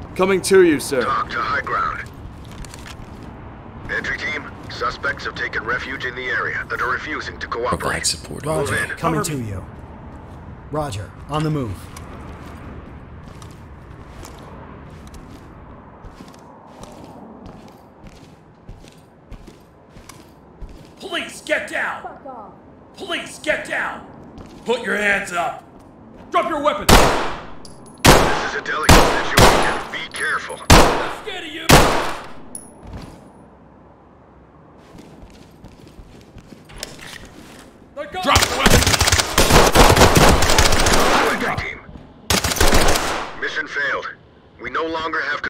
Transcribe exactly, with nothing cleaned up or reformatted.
Coming to you, sir. Talk to high ground. Entry team, suspects have taken refuge in the area and are refusing to Provide cooperate. support. Roger, Move in. coming to you. Roger, on the move. Police, get down! Police, get down! Put your hands up! Drop your weapons! This is a delicate situation. Be careful. I'm scared of you! Drop the weapons! Entry team. Mission failed. We no longer have